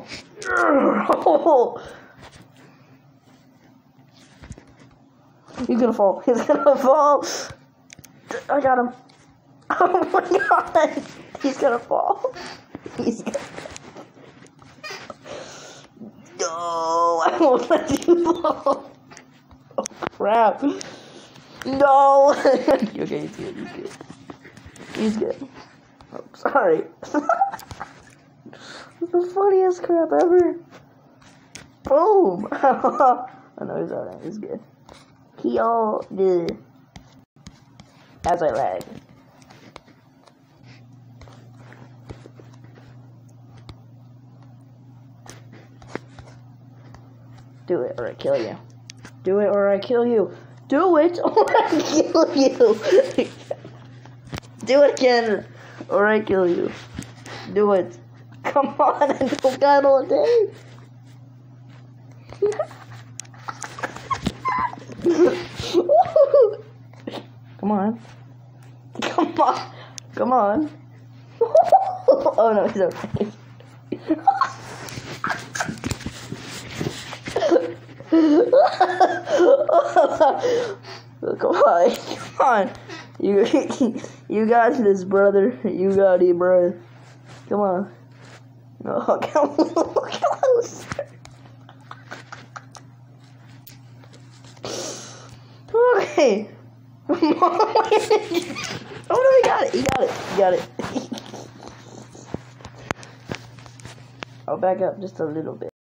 He's gonna fall. He's gonna fall. I got him. Oh my god. He's gonna fall. He's gonna... No, I won't let you fall. Oh crap. No. Okay, he's good. He's good. He's good. Oh, sorry. It's the funniest crap ever. Boom. Oh no, he's alright. He's good. He all did. As I lag. Do it or I kill you. Do it or I kill you. Do it or I kill you. Do it again or I kill you. Do it. Come on, I don't got all day. Come on. Come on. Come on. Oh no, he's okay. Come on. Come on. You got this, brother. You got it, brother. Come on. No, come close. Okay. Come on. Oh no, he got it. He got it. He got it. I'll back up just a little bit.